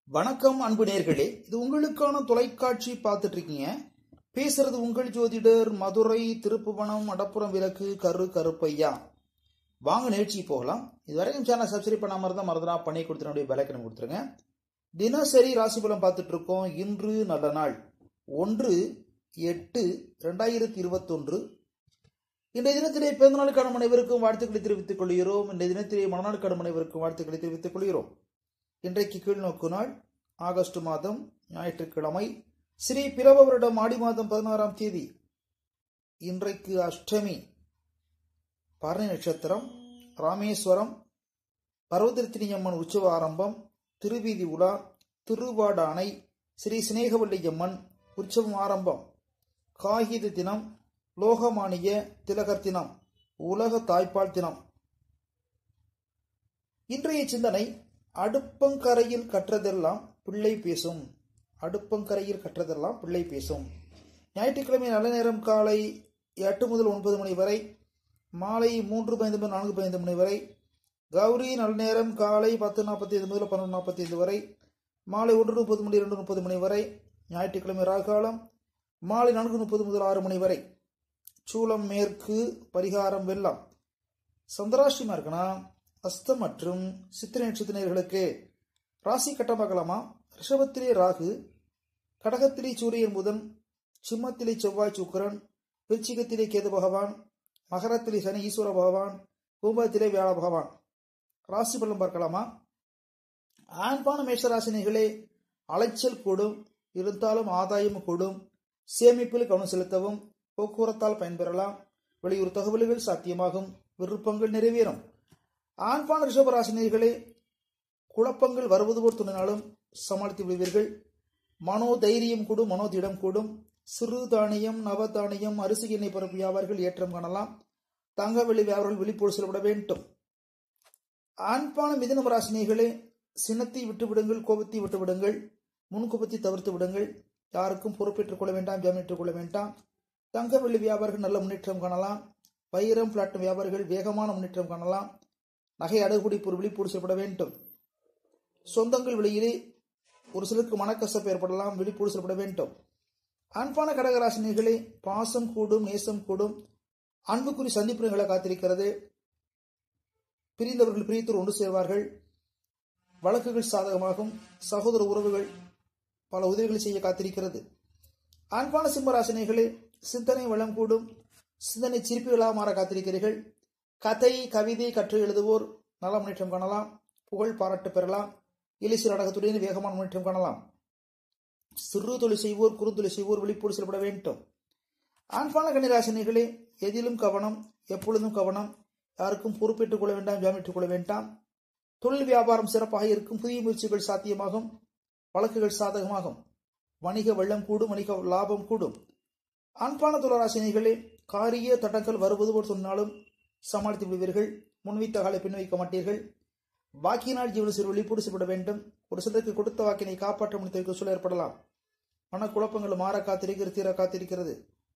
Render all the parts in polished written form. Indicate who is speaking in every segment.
Speaker 1: வணக்கம் அன்பு நேர்களே, இது உங்களுக்கான தொலைக்காட்சி பார்த்துட்டு இருக்கீங்க. பேசுறது உங்கள் ஜோதிடர் மதுரை திருப்புவனம் அடப்புறம் விளக்கு கருப்பையா. வாங்க நிகழ்ச்சி போகலாம். இதுவரைக்கும் சேனல் சப்ஸ்கிரைப் பண்ணாம இருந்தா மறந்துடா பண்ணி கொடுத்துருங்க, பெல்லைக்கன் கொடுத்துருங்க. தினசரி ராசி பலம் பார்த்துட்டு இருக்கோம். இன்று நல்ல நாள் 1/8/2021. இன்றைய தினத்திலே பிறந்தநாளுக்கான அனைவருக்கும் வாழ்த்துக்களை தெரிவித்துக் கொள்கிறோம். இன்றைய தினத்திலே மனநாளுக்கான அனைவருக்கும் வாழ்த்துக்களை தெரிவித்துக் கொள்கிறோம். இன்றைக்கு கீழ்நோக்கு நாள் ஆகஸ்ட் மாதம் ஞாயிற்றுக்கிழமை, ஸ்ரீ பிறவ வருடம் ஆடி மாதம் 16ஆம் தேதி. இன்றைக்கு அஷ்டமி, பரணி நட்சத்திரம், ராமேஸ்வரம், பர்வதத்தினியம்மன் உற்சவ ஆரம்பம், திருவீதி உலா, திருவாட அணை, ஸ்ரீ சினேகவல்லியம்மன் உற்சவம் ஆரம்பம், காகித தினம், லோகமானிய திலகர் தினம், உலக தாய்ப்பால் தினம். இன்றைய சிந்தனை: அடுப்பங்கரையில் கற்றதெல்லாம் பிள்ளை பேசும். அடுப்பங்கரையில் கற்றதெல்லாம் பிள்ளை பேசும். ஞாயிற்றுக்கிழமை நல்ல நேரம் காலை 8 முதல் 9 மணி வரை, மாலை 3:15 முதல் 4:15 மணி வரை. கௌரி நல்ல நேரம் காலை 10:45 முதல் 11:45 வரை, மாலை 1:30 மணி 2:30 மணி வரை. ஞாயிற்றுக்கிழமை ராகாலம் மாலை 4:30 முதல் 6 மணி வரை. சூலம் மேற்கு, பரிகாரம் வெள்ளம். சந்திராஷ்டமம் இருக்குன்னா அஸ்தம் மற்றும் சித்திரை நட்சத்திரர்களுக்கு ராசி கட்டம் பார்க்கலாமா? ரிஷபத்திலே ராகு, கடகத்திலே சூரியன் புதன், சிம்மத்திலே செவ்வாய் சுக்கிரன், விருச்சிகத்திலே கேது பகவான், மகரத்திலே சனி ஈஸ்வர பகவான், கும்பத்திலே வியாழ பகவான். ராசி பலன் பார்க்கலாமா? ஆண்பான மேஷராசினிகளே, அலைச்சல் கூடும், இருந்தாலும் ஆதாயம் கூடும். சேமிப்பில் கவனம் செலுத்தவும், போக்குவரத்தால் பயன்பெறலாம். வெளியூர் தகவல்கள் சாத்தியமாகும், விருப்பங்கள் நிறைவேறும். ஆண்பான ரிஷபராசினியர்களே, குழப்பங்கள் வருவது போல் துணினாலும் சமாளித்து விடுவீர்கள். மனோதைரியம் கூடும், மனோதிடம் கூடும். சிறு தானியம், நவதானியம், அரிசி எண்ணெய் பரப்பு வியாபாரிகள் ஏற்றம் காணலாம். தங்க வெள்ளி வியாபாரிகள் விழிப்போடு செல்லப்பட வேண்டும். ஆண்பான மிதுனம் ராசினியர்களே, சினத்தை விட்டுவிடுங்கள், கோபத்தை விட்டுவிடுங்கள், முன்கோபத்தை தவிர்த்து விடுங்கள். யாருக்கும் பொறுப்பேற்றுக் கொள்ள வேண்டாம், ஜாமீன் கொள்ள வேண்டாம். தங்க வெள்ளி வியாபாரிகள் நல்ல முன்னேற்றம் காணலாம். வைரம் பிளாட்டினம் வியாபாரிகள் வேகமான முன்னேற்றம் காணலாம். நகை அடகுடி பொருள் விழிப்போடு செய்யப்பட வேண்டும். சொந்தங்கள் வெளியிலே ஒரு சிலருக்கு மனக்கசப்பு ஏற்படலாம், விழிப்போடு செய்யப்பட வேண்டும். அன்பான கடகராசினியர்களே, பாசம் கூடும், நேசம் கூடும். அன்புக்குறி சந்திப்புகளை காத்திருக்கிறது. பிரிந்தவர்கள் பிரியத்தோடு ஒன்று சேர்வார்கள். வழக்குகள் சாதகமாகும். சகோதர உறவுகள் பல உதவிகளை செய்ய காத்திருக்கிறது. அன்பான சிம்மராசினியர்களே, சிந்தனை வளம் கூடும். சிந்தனை சிரிப்புகளாக மாற காத்திருக்கிறீர்கள். கதை கவிதை கற்று எழுதுவோர் நல்ல முன்னேற்றம் காணலாம். புகழ் பாராட்டு பெறலாம். இலிசி நாடகத்துடன் வேகமான முன்னேற்றம் காணலாம். சிறு தொழில் செய்வோர், குறுந்தொழில் செய்வோர் விழிப்போடு செல்லப்பட வேண்டும். ஆண்பான கன்னிராசினிகளே, எதிலும் கவனம், எப்பொழுதும் கவனம். யாருக்கும் பொறுப்பேற்றுக் கொள்ள வேண்டாம், ஜாமீன் கொள்ள வேண்டாம். தொழில் வியாபாரம் சிறப்பாக இருக்கும். புதிய முயற்சிகள் சாத்தியமாகும். வழக்குகள் சாதகமாகும். வணிக வெள்ளம் கூடும், வணிக லாபம் கூடும். ஆண்பான துளராசினிகளே, காரிய தடங்கள் வருவது போல் சொன்னாலும் சமாளித்து விடுவீர்கள். முன்வைத்த காலை பின் வைக்க மாட்டீர்கள். வாக்கினால் ஜீவன சிறு விழிப்போடு செய்யப்பட வேண்டும். ஒரு சிலருக்கு கொடுத்த வாக்கினை காப்பாற்ற முடித்த சூழல் ஏற்படலாம். மனக்குழப்பங்கள் மாற காத்திருக்கிறது, தீர காத்திருக்கிறது.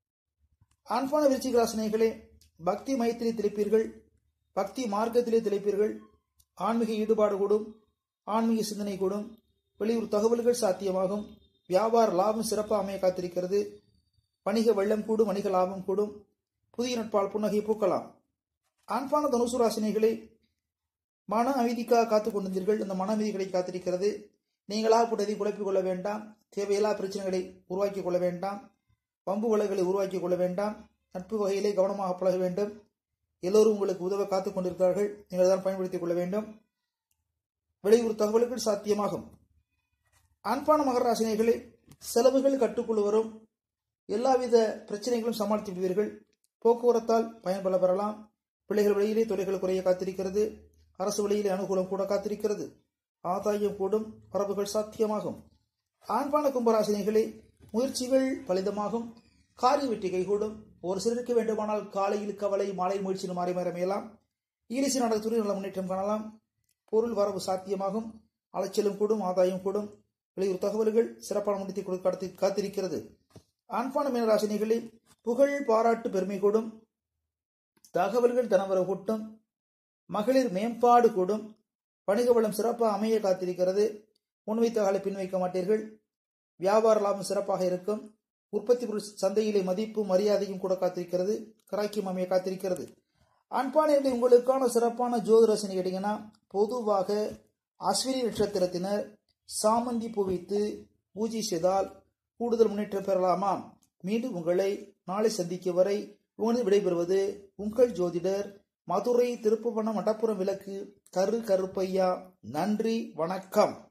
Speaker 1: ஆண்பான விருச்சிக ராசினிகளே, பக்தி மயத்திலே திளைப்பீர்கள். பக்தி மார்க்கத்திலே திளைப்பீர்கள். ஆன்மீக ஈடுபாடு கூடும். ஆன்மீக சிந்தனை கூடும். வெளியூர் தகவல்கள் சாத்தியமாகும். வியாபார லாபம் சிறப்பாக அமைய காத்திருக்கிறது. வணிக வெள்ளம் கூடும், வணிக லாபம் கூடும். புதிய நட்பால் புன்னகை பூக்கலாம். ஆண்பான தனுசு ராசினிகளே, மன அமைதிக்காக காத்துக் கொண்டிருந்தீர்கள். இந்த மன அமைதிகளை காத்திருக்கிறது. நீங்களாக போட்டதை குழப்பிக் கொள்ள வேண்டாம். தேவையில்லா பிரச்சனைகளை உருவாக்கிக் கொள்ள வேண்டாம். பம்பு வலைகளை உருவாக்கிக் கொள்ள வேண்டாம். நட்பு வகையிலே கவனமாக பழக வேண்டும். எல்லோரும் உங்களுக்கு உதவ காத்துக் கொண்டிருக்கிறார்கள். நீங்கள் தான் பயன்படுத்திக் கொள்ள வேண்டும். வெளியூர் தகவல்கள் சாத்தியமாகும். ஆண்பான மகர ராசினிகளே, செலவுகள் கட்டுக்குள் வரும். எல்லாவித பிரச்சனைகளும் சமாளித்து விடுவீர்கள். போக்குவரத்தால் பயன்பெற பெறலாம். பிள்ளைகள் வழியிலே தொழில்கள் குறைய காத்திருக்கிறது. அரசு வழியிலே அனுகூலம் கூட காத்திருக்கிறது. ஆதாயம் கூடும். வரவுகள் சாத்தியமாகும். ஆண்பான கும்பராசினிகளே, முயற்சிகள் பலிதமாகும். காரிய வெற்றி கைகூடும். ஒரு சிலருக்கு வேண்டுமானால் காலையில் கவலை, மாலை முயற்சியில் மாறி மாறமையலாம். ஈரிசி நாடகத்துறை நல்ல முன்னேற்றம் காணலாம். பொருள் வரவு சாத்தியமாகும். அலைச்சலும் கூடும், ஆதாயம் கூடும். வெளியூர் தகவல்கள் சிறப்பான முடித்தை கொடுக்க காத்திருக்கிறது. ஆண்பான மீனராசினிகளே, புகழ் பாராட்டு பெருமை கூடும். தகவல்கள் தனவர கூட்டும். மகளிர் மேம்பாடு கூடும். வணிக வளம் சிறப்பாக அமைய காத்திருக்கிறது. முன்வைத்த காலை பின் வைக்க மாட்டீர்கள். வியாபார லாபம் சிறப்பாக இருக்கும். உற்பத்தி பொருள் சந்தையிலே மதிப்பு மரியாதையும் கூட காத்திருக்கிறது. கிராக்கியம் அமைய காத்திருக்கிறது. அன்பானவர்களே, உங்களுக்கான சிறப்பான ஜோதிடரசனை கேட்டீங்கன்னா, பொதுவாக அஸ்வினி நட்சத்திரத்தினர் சாமந்தி பூ வைத்து பூஜை செய்தால் கூடுதல் முன்னேற்றம் பெறலாமாம். மீண்டும் உங்களை நாளை சந்திக்கும் வரை உங்களது விடைபெறுவது உங்கள் ஜோதிடர் மதுரை திருப்புவனம் மடப்புறம் விளக்கு கருப்பையா. நன்றி, வணக்கம்.